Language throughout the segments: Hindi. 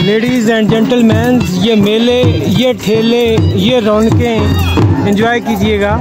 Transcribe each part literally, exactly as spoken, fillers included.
लेडीज़ एंड जेंटलमैन, ये मेले, ये ठेले, ये रौनकें एंजॉय कीजिएगा।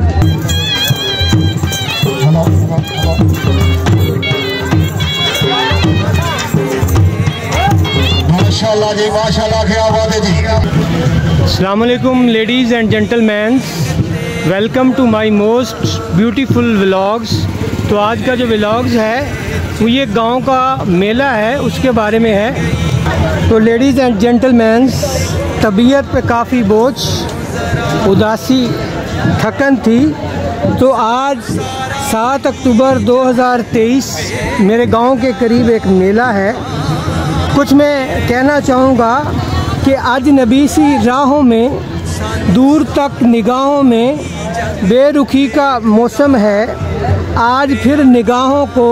माशाल्लाह जी, माशाल्लाह, क्या बात है जी। अस्सलाम वालेकुम ladies and gentleman, welcome to my most beautiful vlogs. तो आज का जो व्लॉग्स है वो ये गांव का मेला है, उसके बारे में है। तो लेडीज़ एंड जेंटलमैन, तबीयत पे काफ़ी बोझ, उदासी, थकन थी। तो आज सात अक्टूबर दो हज़ार तेईस मेरे गांव के करीब एक मेला है। कुछ मैं कहना चाहूँगा कि अजनबी सी राहों में, दूर तक निगाहों में बेरुखी का मौसम है। आज फिर निगाहों को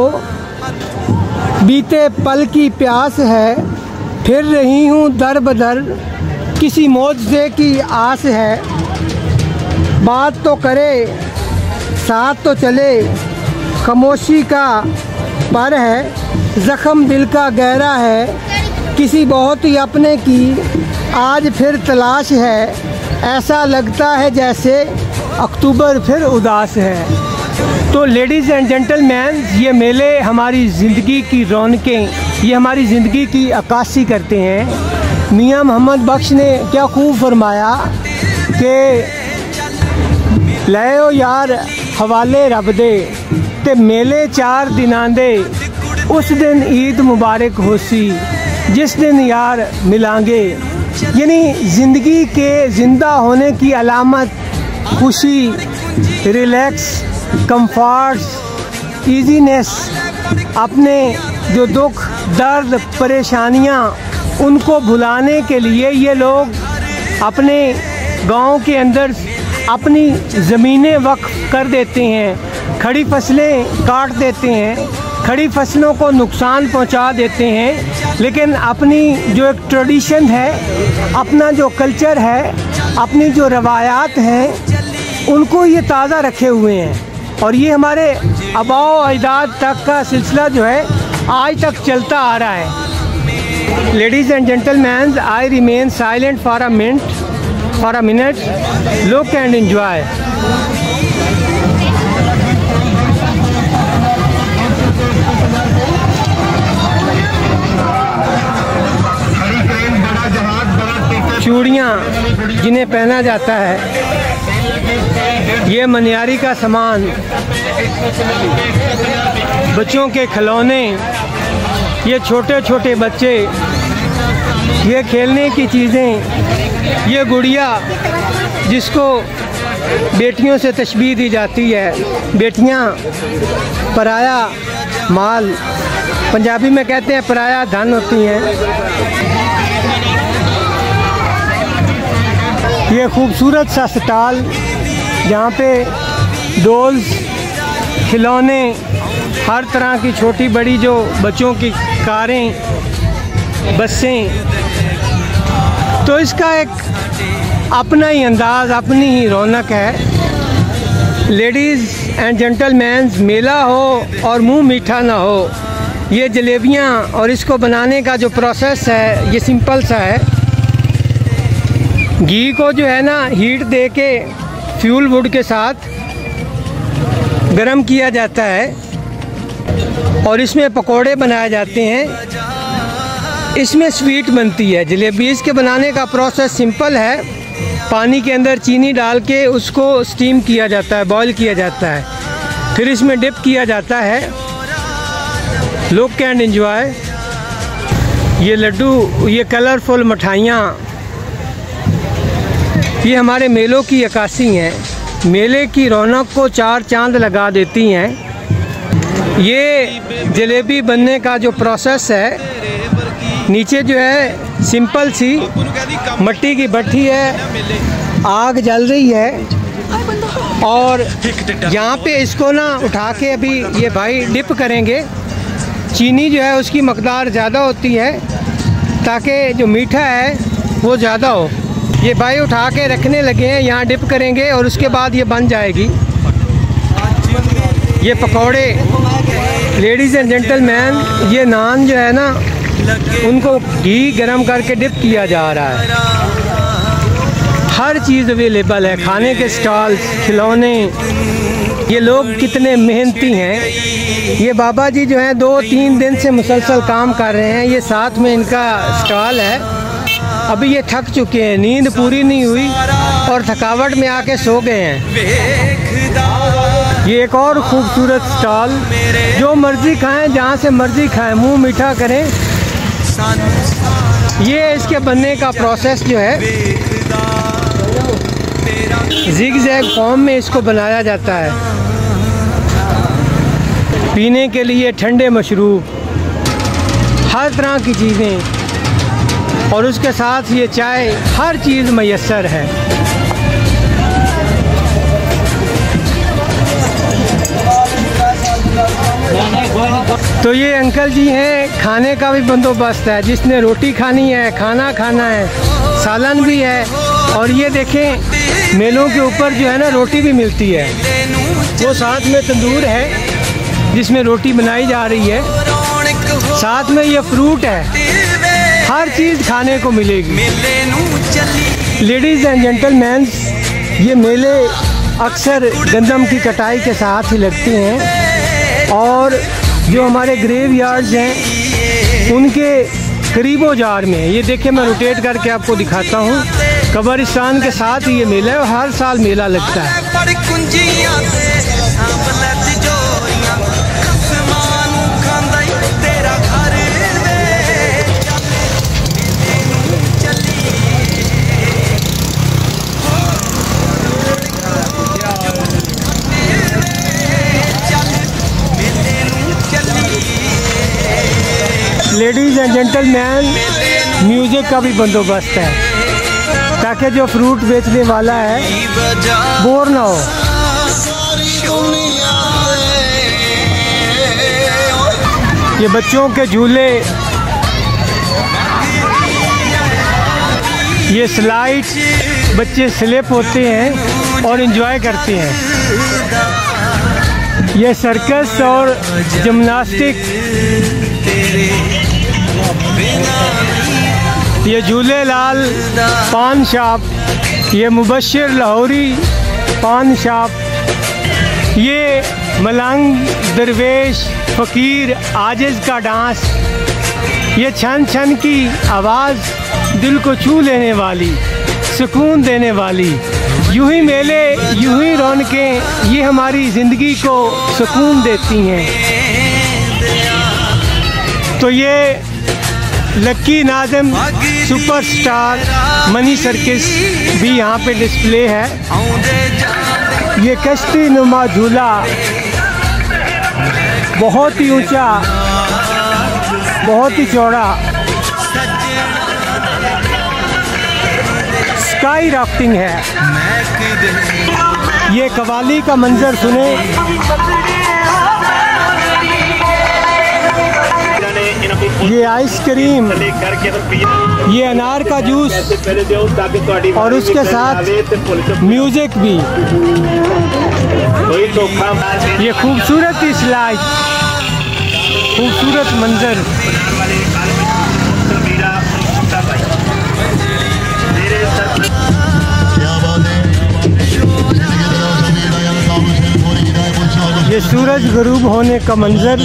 बीते पल की प्यास है। फिर रही हूँ दर बदर, किसी मौजज़े की आस है। बात तो करे, साथ तो चले, खामोशी का पर है। ज़ख्म दिल का गहरा है, किसी बहुत ही अपने की आज फिर तलाश है। ऐसा लगता है जैसे अक्टूबर फिर उदास है। तो लेडीज़ एंड जेंटलमैन, ये मेले हमारी ज़िंदगी की रौनकें, ये हमारी ज़िंदगी की अक्कासी करते हैं। मियाँ मोहम्मद बख्श ने क्या खूब फरमाया कि लयो यार हवाले रब दे ते मेले चार दिनां दे, उस दिन ईद मुबारक होसी जिस दिन यार मिलांगे। यानी ज़िंदगी के ज़िंदा होने की अलामत खुशी, रिलैक्स, कंफर्ट्स, ईजीनेस, अपने जो दुख, दर्द, परेशानियां, उनको भुलाने के लिए ये लोग अपने गांव के अंदर अपनी ज़मीनें वक्फ कर देते हैं, खड़ी फसलें काट देते हैं, खड़ी फसलों को नुकसान पहुंचा देते हैं। लेकिन अपनी जो एक ट्रेडिशन है, अपना जो कल्चर है, अपनी जो रवायात हैं, उनको ये ताज़ा रखे हुए हैं। और ये हमारे आबाओ अजदाद तक का सिलसिला जो है आज तक चलता आ रहा है। Ladies and gentleman, I remain silent for a minute for a minute look and enjoy. चूड़ियाँ जिन्हें पहना जाता है, ये मनियारी का सामान, बच्चों के खिलौने, ये छोटे छोटे बच्चे, ये खेलने की चीज़ें, ये गुड़िया जिसको बेटियों से तशबीह दी जाती है। बेटियां पराया माल, पंजाबी में कहते हैं पराया धन होती हैं। ये खूबसूरत सा स्टॉल जहाँ पे डॉल्स, खिलौने, हर तरह की छोटी बड़ी जो बच्चों की कारें, बसें, तो इसका एक अपना ही अंदाज़, अपनी ही रौनक है। लेडीज़ एंड जेंटलमैन, मेला हो और मुंह मीठा ना हो। ये जलेबियाँ और इसको बनाने का जो प्रोसेस है ये सिंपल सा है। घी को जो है ना हीट दे के फ्यूल वुड के साथ गरम किया जाता है और इसमें पकोड़े बनाए जाते हैं। इसमें स्वीट बनती है जलेबी। इसके बनाने का प्रोसेस सिंपल है। पानी के अंदर चीनी डाल के उसको स्टीम किया जाता है, बॉईल किया जाता है, फिर इसमें डिप किया जाता है। Look and enjoy. ये लड्डू, ये कलरफुल मिठाइयाँ, ये हमारे मेलों की अक्कासी हैं। मेले की रौनक को चार चांद लगा देती हैं। ये जलेबी बनने का जो प्रोसेस है, नीचे जो है सिंपल सी मट्टी की भट्टी है, आग जल रही है और यहाँ पे इसको ना उठा के अभी ये भाई डिप करेंगे। चीनी जो है उसकी मकदार ज़्यादा होती है ताकि जो मीठा है वो ज़्यादा हो। ये भाई उठा के रखने लगे हैं, यहाँ डिप करेंगे और उसके बाद ये बन जाएगी। ये पकौड़े, लेडीज़ एंड जेंटलमैन, ये नान जो है ना उनको घी गरम करके डिप किया जा रहा है। हर चीज़ अवेलेबल है, खाने के स्टॉल्स, खिलौने। ये लोग कितने मेहनती हैं। ये बाबा जी जो हैं दो तीन दिन से मुसलसल काम कर रहे हैं। ये साथ में इनका स्टॉल है। अभी ये थक चुके हैं, नींद पूरी नहीं हुई और थकावट में आके सो गए हैं। ये एक और खूबसूरत स्टॉल, जो मर्ज़ी खाएं, जहाँ से मर्ज़ी खाएं, मुंह मीठा करें। ये इसके बनने का प्रोसेस जो है, जिग जैग फॉर्म में इसको बनाया जाता है। पीने के लिए ठंडे मशरूब, हर तरह की चीज़ें, और उसके साथ ये चाय, हर चीज़ मैसर है। तो ये अंकल जी हैं, खाने का भी बंदोबस्त है। जिसने रोटी खानी है, खाना खाना है, सालन भी है। और ये देखें, मेलों के ऊपर जो है ना रोटी भी मिलती है। वो साथ में तंदूर है जिसमें रोटी बनाई जा रही है। साथ में ये फ्रूट है, हर चीज़ खाने को मिलेगी। लेडीज़ एंड जेंटलमैन, ये मेले अक्सर गंदम की कटाई के साथ ही लगते हैं। और जो हमारे ग्रेव यार्ड्स हैं उनके करीबो जार में, ये देखिए मैं रोटेट करके आपको दिखाता हूँ, कब्रिस्तान के साथ ही ये मेला है और हर साल मेला लगता है। लेडीज़ एंड जेंटलमैन, म्यूज़िक का भी बंदोबस्त है ताकि जो फ्रूट बेचने वाला है बोर ना हो। ये बच्चों के झूले, ये स्लाइड, बच्चे स्लिप होते हैं और एंजॉय करते हैं। ये सर्कस और जिम्नास्टिक, ये झूलेलाल पान शॉप, ये मुबशिर लाहौरी पान शॉप, ये मलंग दरवेश फ़कीर आजिज़ का डांस, ये छन छन की आवाज़ दिल को छू लेने वाली, सुकून देने वाली। यूं ही मेले, यूं ही रौनकें, ये हमारी ज़िंदगी को सुकून देती हैं। तो ये lucky Nazim superstar money circus भी यहाँ पे डिस्प्ले है। ये कश्ती नुमा झूला बहुत ही ऊंचा, बहुत ही चौड़ा, स्काई राफ्टिंग है। ये कवाली का मंजर सुने, ये आइसक्रीम, ये अनार का जूस और उसके साथ म्यूजिक भी। ये खूबसूरत स्लाइड, खूबसूरत मंजर। ये सूरज गरूब होने का मंजर।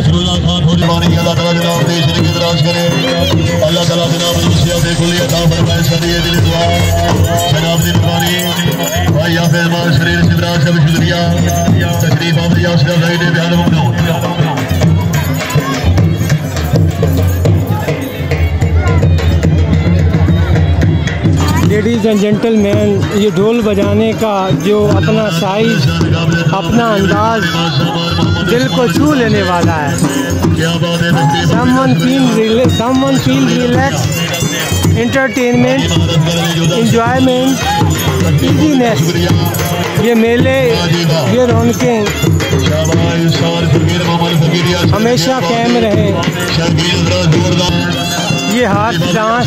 लेडीज़ एंड जेंटलमैन, ये ढोल बजाने का जो अपना साइज, अपना अंदाज दिल को छू लेने वाला है। Someone feel someone feel relax, entertainment, enjoyment, easiness। ये मेले, ये रौनकें हमेशा कायम रहे। ये हाथ डांस,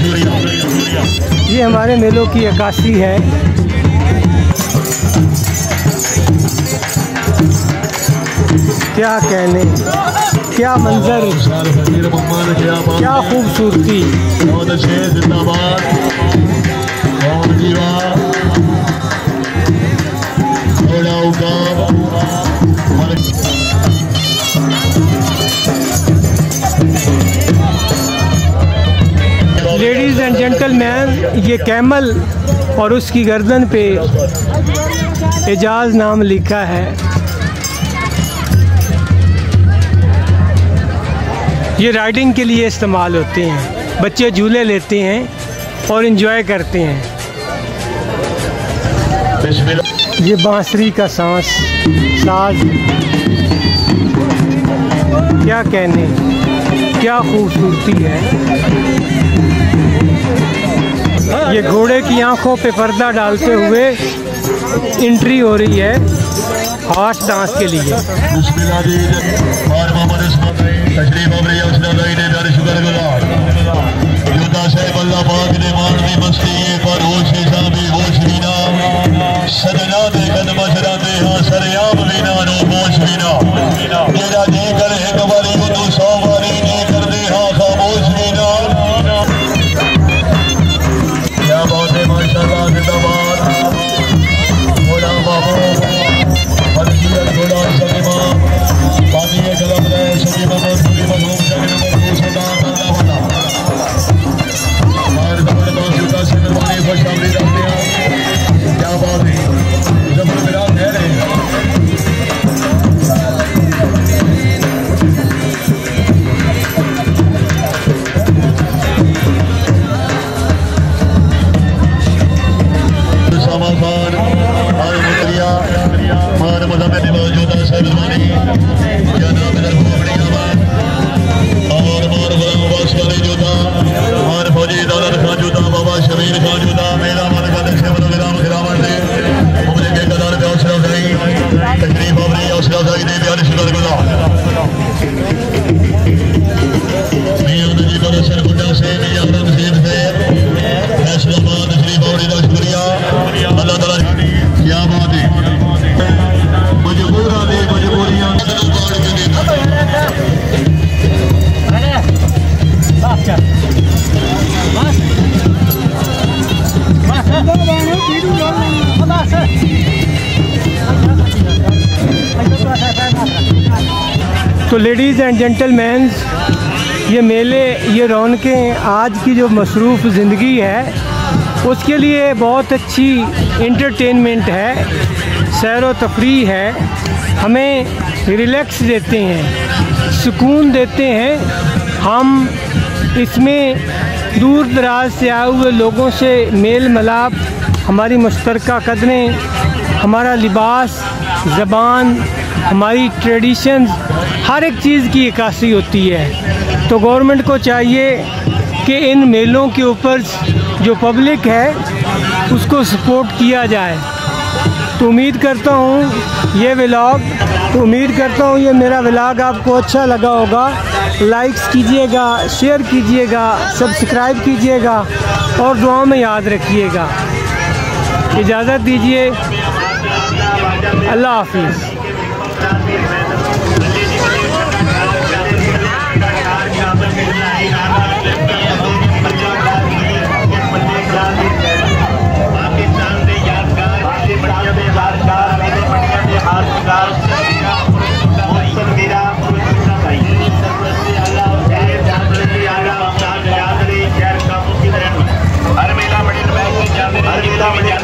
ये हमारे मेलों की अक्कासी है। क्या कहने। क्या मंजर, क्या खूबसूरती। बहुत अच्छे, जिंदाबाद, बहुत जीवा, थोड़ा उगाम। लेडीज़ एंड जेंटलमैन, ये कैमल और उसकी गर्दन पे एजाज नाम लिखा है। ये राइडिंग के लिए इस्तेमाल होते हैं, बच्चे झूले लेते हैं और इन्जॉय करते हैं। ये बांसुरी का सांस साज, क्या कहने, क्या खूबसूरती है। ये घोड़े की आंखों पे पर्दा डालते हुए एंट्री हो रही है हॉर्स डांस के लिए। तो लेडीज़ एंड जेंटलमैन, ये मेले, ये रौनकें आज की जो मसरूफ़ ज़िंदगी है उसके लिए बहुत अच्छी इंटरटेनमेंट है, सैर व तफरीह है, हमें रिलैक्स देते हैं, सुकून देते हैं। हम इसमें दूर दराज से आए हुए लोगों से मेल मिलाप, हमारी मुश्तरका कदरें, हमारा लिबास, ज़बान, हमारी ट्रेडिशंस, हर एक चीज़ की इक्कासी होती है। तो गवर्नमेंट को चाहिए कि इन मेलों के ऊपर जो पब्लिक है उसको सपोर्ट किया जाए। तो उम्मीद करता हूँ ये व्लॉग तो उम्मीद करता हूँ ये मेरा व्लॉग आपको अच्छा लगा होगा। लाइक्स कीजिएगा, शेयर कीजिएगा, सब्सक्राइब कीजिएगा और दुआ में याद रखिएगा। इजाज़त दीजिए, अल्लाह हाफिज़। हर मेला